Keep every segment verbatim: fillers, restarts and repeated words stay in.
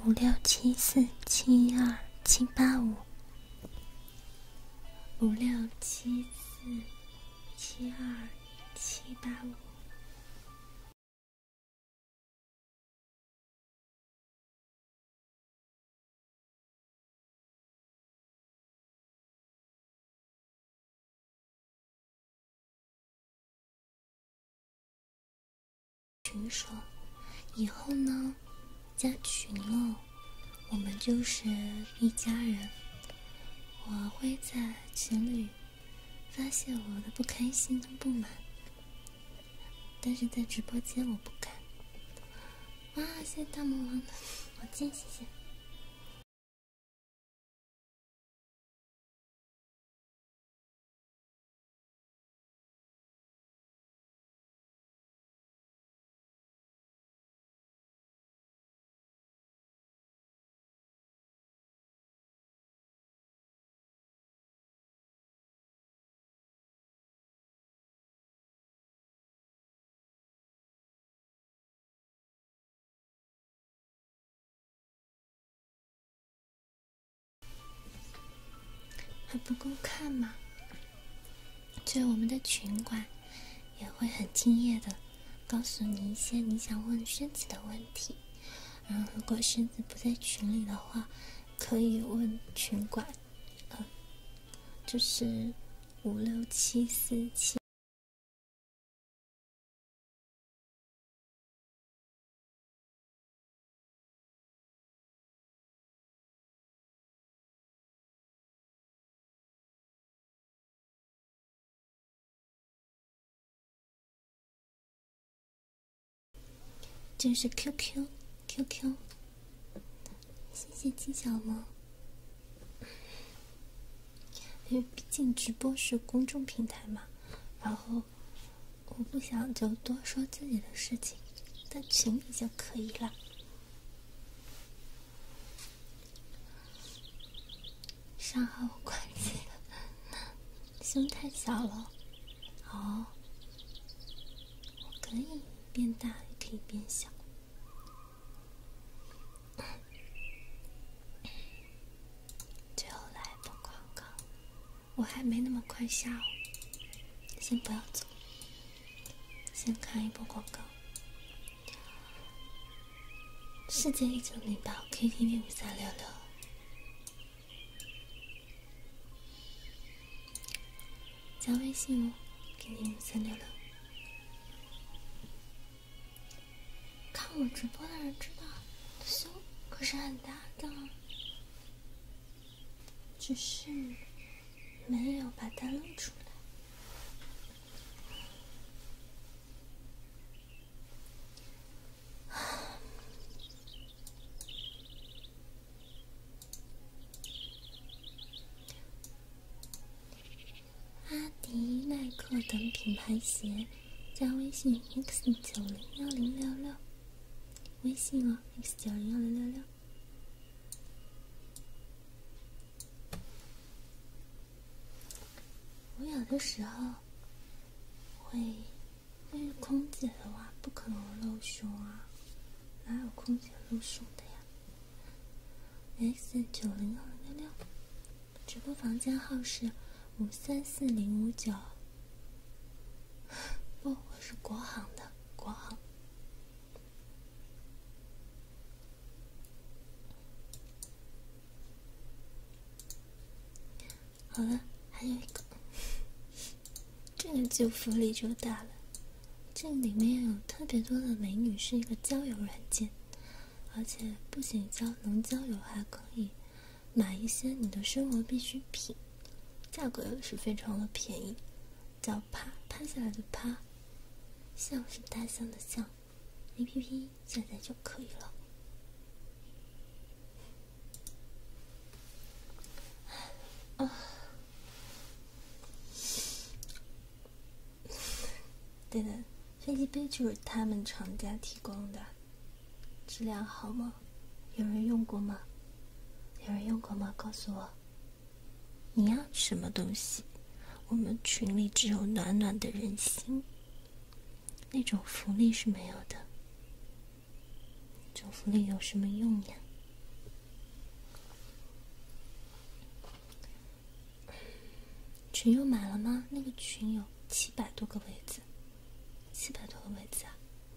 五六七四七二七八五，五六七四七二七八五。群说，以后呢，加群了，我们就是一家人。我会在群里发泄我的不开心和不满，但是在直播间我不敢。哇，谢谢大魔王的宝剑，谢谢。还不够看吗？就我们的群管也会很敬业的告诉你一些你想问狮子的问题，然后如果狮子不在群里的话，可以问群管，呃，就是五六七四七。这是 Q Q Q Q， 谢谢金小萌。因为毕竟直播是公众平台嘛，然后我不想就多说自己的事情，在群里就可以了。上号关系了，胸太小了。哦，我可以变大，也可以变小。最后来一波广告，我还没那么快下哦，先不要走，先看一波广告。世界一九零八 Q T V 五三六六，加微信哦 ，Q T V 五三六六。看我直播的人知道，胸可是很大的，只是没有把它露出来。阿迪、耐克等品牌鞋，加微信 x 九零幺零六六，微信哦 x 九零幺零六六。我有的时候会，因为空姐的话不可能露胸啊，哪有空姐露胸的呀 ？x 九零幺零六六，直播房间号是五三四零五九。不，我是国航的，国航。好了，还有一个，这个就福利就大了。这里面有特别多的美女，是一个交友软件，而且不仅交能交友，还可以买一些你的生活必需品，价格也是非常的便宜。叫趴，趴下来的趴，象是大象的象 ，A P P 下载就可以了。啊，对的，飞机杯就是他们厂家提供的，质量好吗？有人用过吗？有人用过吗？告诉我，你要什么东西？我们群里只有暖暖的人心，那种福利是没有的。这种福利有什么用呀？ 群又满了吗？那个群有七百多个位子，七百多个位子啊！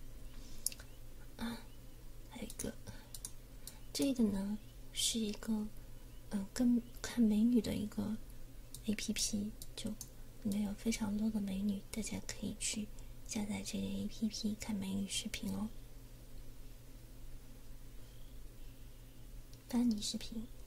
啊，还有一个，这个呢是一个，嗯、呃，跟看美女的一个 A P P， 就里面有非常多的美女，大家可以去下载这个 A P P 看美女视频哦。发你视频。